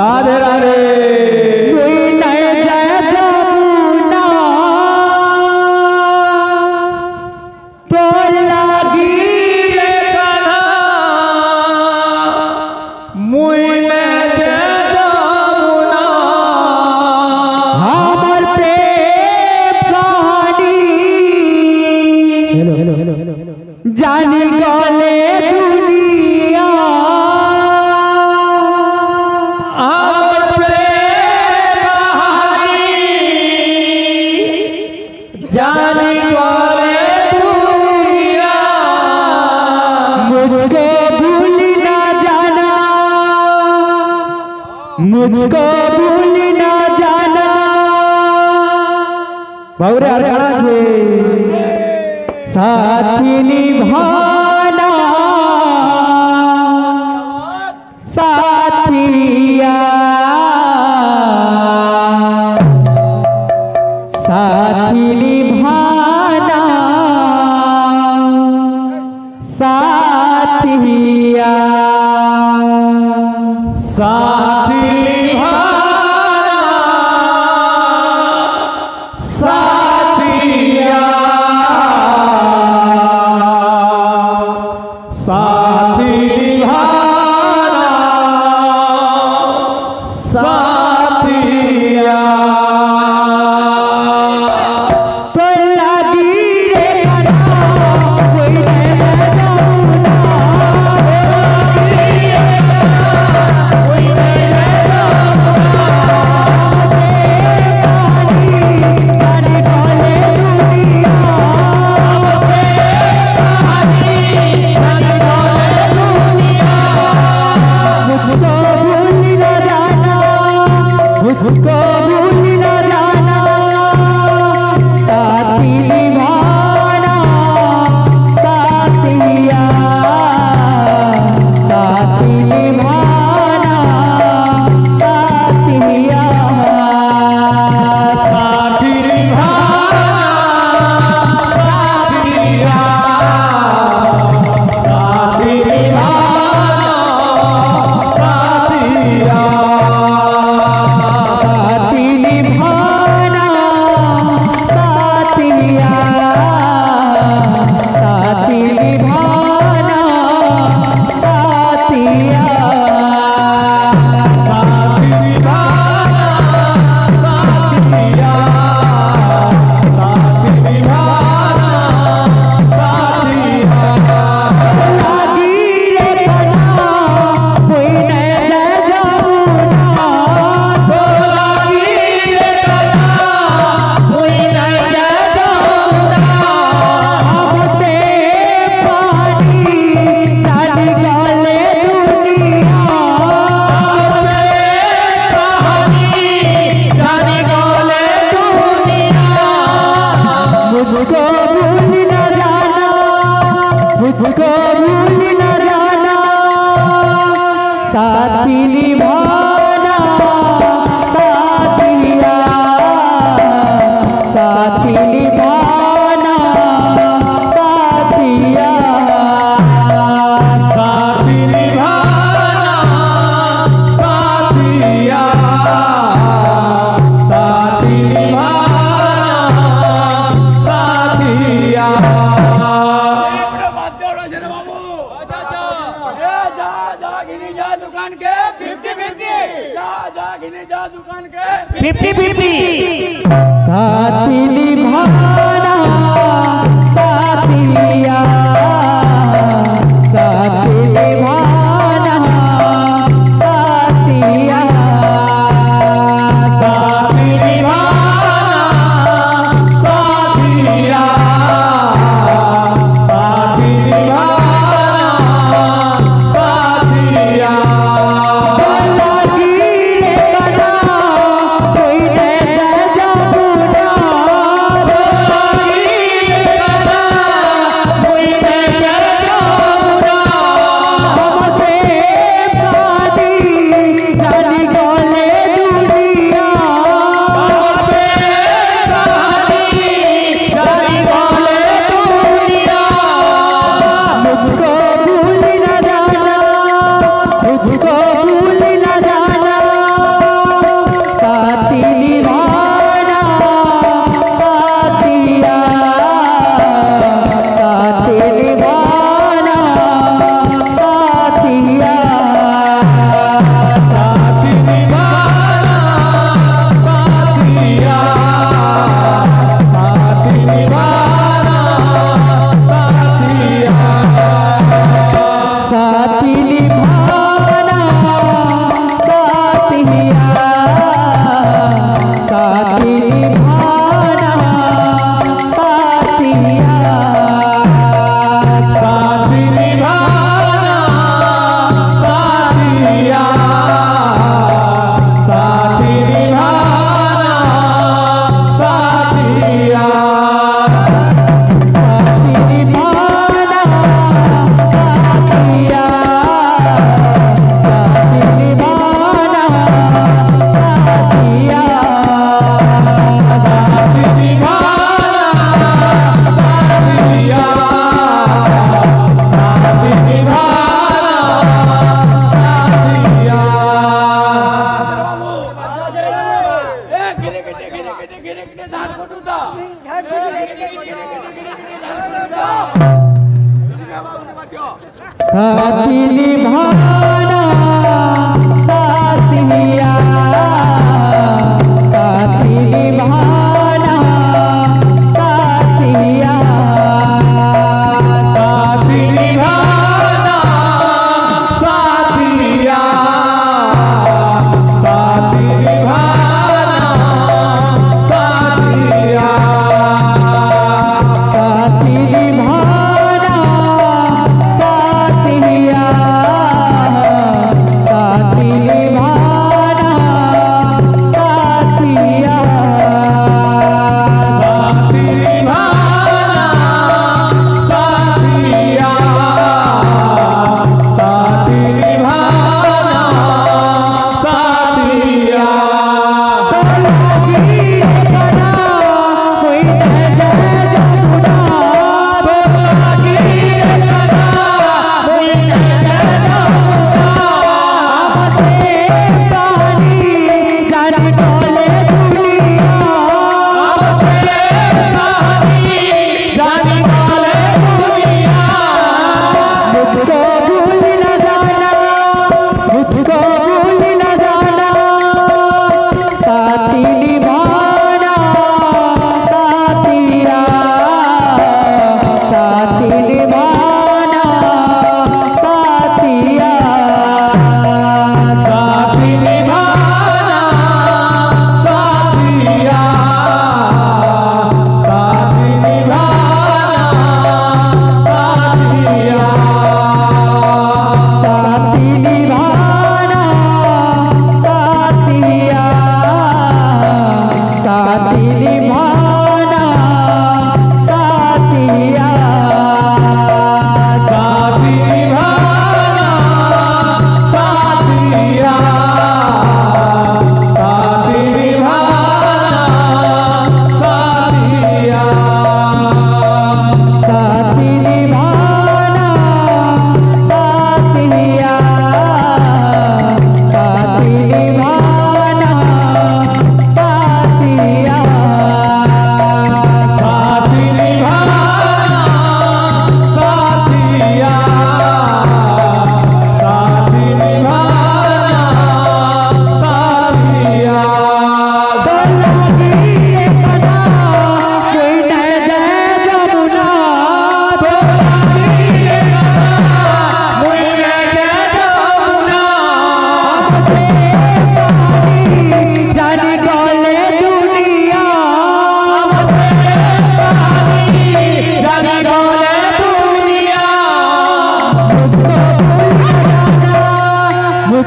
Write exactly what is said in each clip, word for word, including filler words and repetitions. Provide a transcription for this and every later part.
राधे राधे जानी गले दुनिया हमर प्रेम कहानी जानी गले दुनिया मुझको भूल ना जाना मुझको भूल ना जाना बाबरे और कड़ा छे साथी निभाना साथिया साथी निभाना साथिया साथी साथी निभाना साथिया तो लगी रे कना कोई उसको भूल ना जाना साथी निभाना साथिया साथी निभाना साथिया साथी निभाना साथिया साथी निभाना साथिया साथी निभाना साथिया साथी निभाना साथिया साथी निभाना साथिया साथी निभाना साथिया लागी रे कना कोई न जाऊना तो लागी रे कना कोई न जाऊना हमते पानी चढ़ गले दुनिया जानी गले दुनिया मुझको भूल न जाना मुझको भूल न जाना साथी निभाना साथिया साथी निभाना साथिया साथी निभाना साथिया साथी निभाना साथिया दुकान के फिफ्टी फिफ्टी जा जा गिने जा दुकान के फिफ्टी फिफ्टी साथी निभाना साथिया साथी निभाना साथिया साथी निभाना साथिया साथी निभाना साथिया लागी रे कना कोई न जाऊना लागी रे कना कोई न जाऊना हमसे पानी चढ़ गले दुनिया मुझको भूल न जाना मुझको भूल न जाना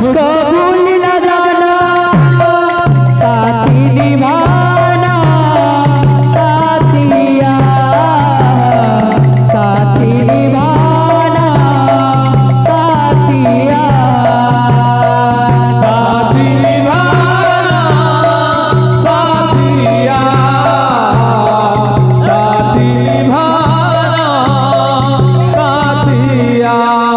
मुझको भूल न जाना साथी निभाना साथिया साथी निभाना साथिया साथी निभाना साथिया साथी निभाना साथिया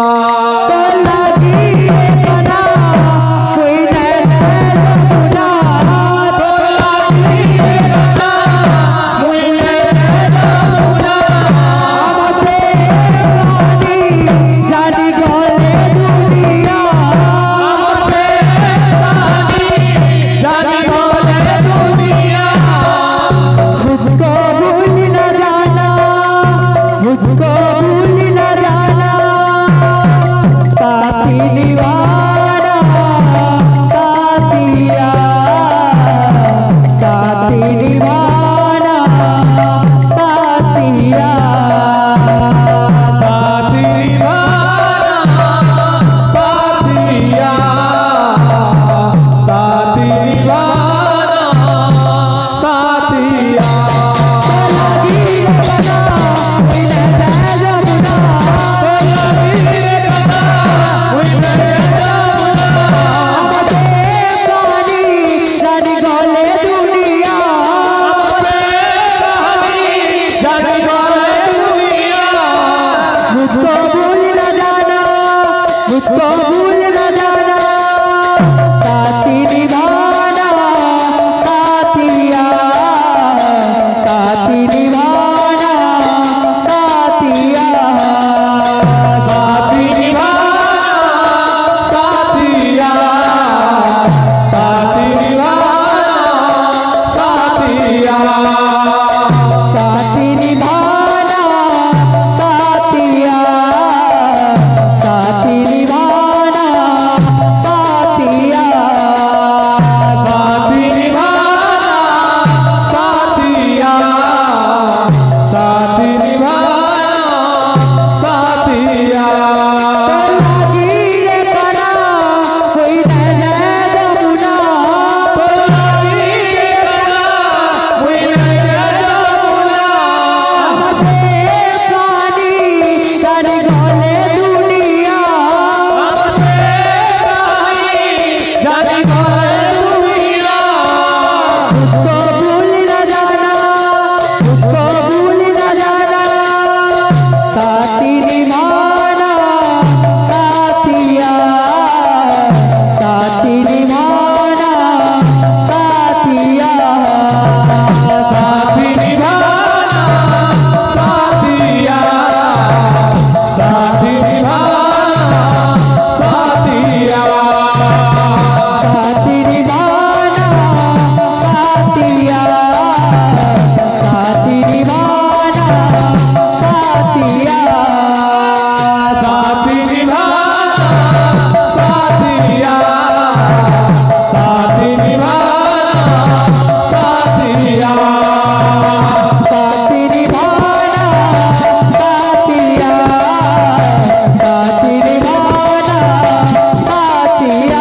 मुझको भूल न जाना साथी निभाना साथिया साथी निभाना साथिया साथी निभाना साथिया साथी निभाना साथिया मुझको भूल न जाना मुझको भूल न जाना साथी निभाना साथिया साथी निभाना साथिया साथी निभाना साथिया साथी निभाना साथिया साथी निभाना साथिया साथी निभाना साथिया साथी निभाना साथिया साथी निभाना साथिया लागी रे बना कोई नजर जमुना लागी रे बना कोई नजर जमुना पानी तर गले दुनिया जाने वाले दुनिया मुझको भूल न जाना मुझको भूल न जाना साथी निभाना साथिया साथी निभाना साथिया साथी निभाना साथिया साथी निभाना साथिया साथी निभाना साथिया साथी निभाना साथिया साथी निभाना साथिया साथी निभाना साथिया साथी निभाना साथिया साथी निभाना साथिया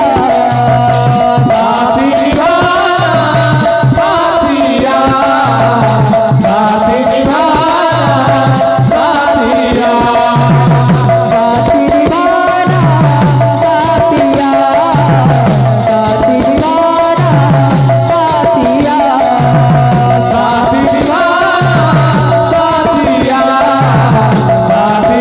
साथी निभाना साथिया साथी निभाना साथिया साथी निभाना साथिया साथी निभाना साथिया साथी निभाना साथिया साथी